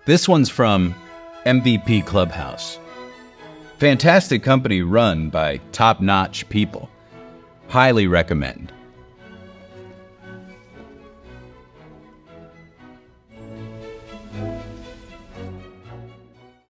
This one's from MVP Clubhouse. Fantastic company run by top-notch people. Highly recommend.